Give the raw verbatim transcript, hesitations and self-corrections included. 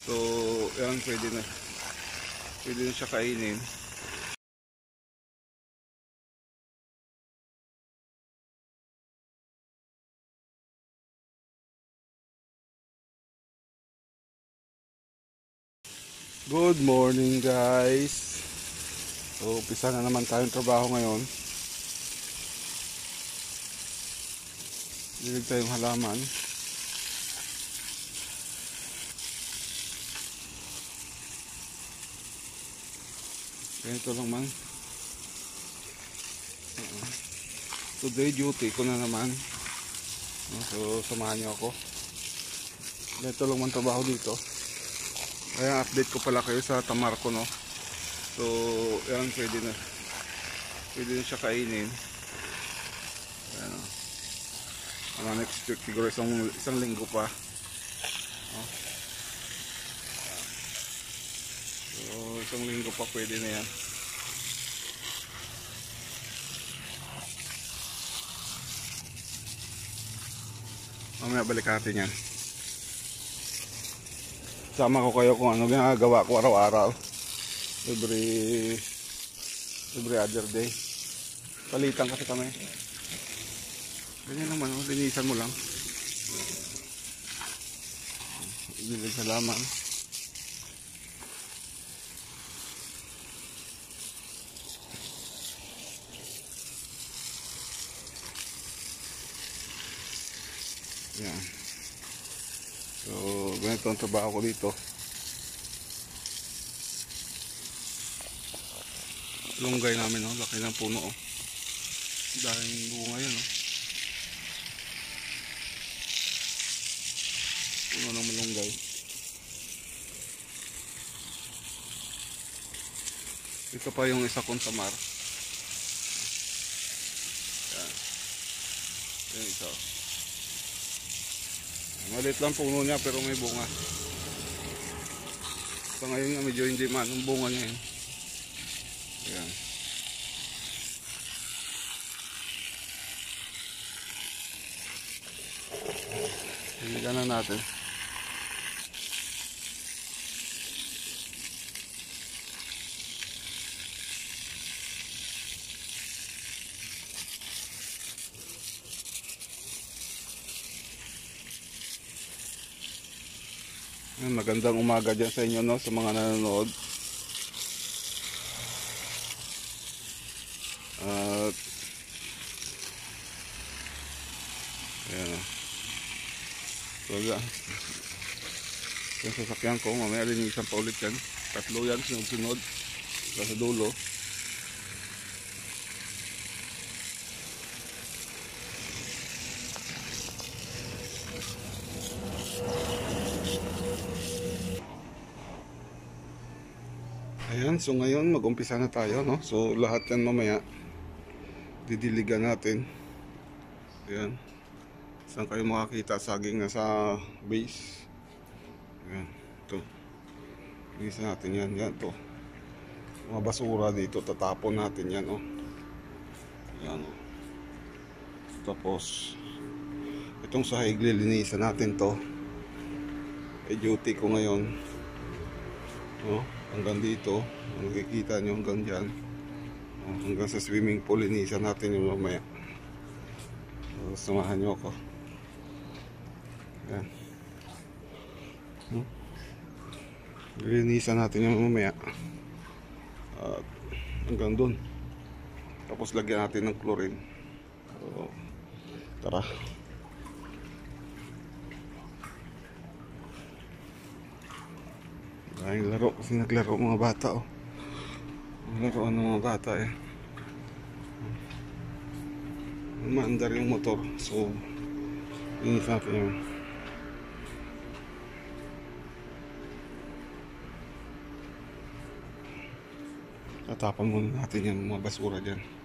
So, yan, pwede na. Pwede na siya kainin. Good morning, guys. So, umpisa na naman tayong trabaho ngayon. Dilig tayong halaman. Ganito lang man. Today duty ko na naman. So, samahan niyo ako. Ganito lang man trabaho dito. Kaya update ko pala kayo sa tamar ko, no. So, yan, pwede na. Pwede na siya kainin. Ayan, o. Ano, next week siguro isang, isang linggo pa. Oh. So, isang linggo pa pwede na yan. Mamaya balik natin yan. Sama ko kayo kung ano ginagawa ko araw-araw. Every every other day. Palitan kasi kami. Ganyan naman, oh, linisan mo lang. Bilig sa laman. Yan. So, ganito ang trabaho ko dito. Lunggay namin, oh, laki ng puno, oh. Dahil bunga yan, oh. Puno ng malunggay. Ito pa yung isa kong tamar. Yan. Yan ito. Malit lang puno niya pero may bunga. So ngayon nga medyo hindi man ang bunga niya yun. Ayan. Hiligan na natin. Magandang umaga dyan sa inyo, no, sa mga nanonood. At ayan, so yan, yung sasakyan ko mamaya linisan pa ulit yan. Tatlo yan sunod-sunod sa dulo. Ayan, so ngayon mag-umpisa na tayo, no? So lahat yan mamaya didiligan natin. Ayan. Saan kayo makakita saging nasa base. Ayan, ito. Linisan natin yan, yan to. Mga basura dito, tatapon natin yan, oh. Ayan, oh. Tapos itong sahig lilinisan natin to. E duty ko ngayon, oh. Hanggang dito, makikita nyo hanggang dyan, oh, hanggang sa swimming pool, linisan natin yung mamaya. So, samahan nyo ako. Yan. Hmm? Linisan natin yung mamaya. At hanggang dun. Tapos lagyan natin ng chlorine. So, tara. Ay, laro kasi naglaro mga bata, oh. Naglaro ng mga bata, eh. Maandar yung motor. So, linis natin yun. Tatapan muna natin yung mga basura dyan.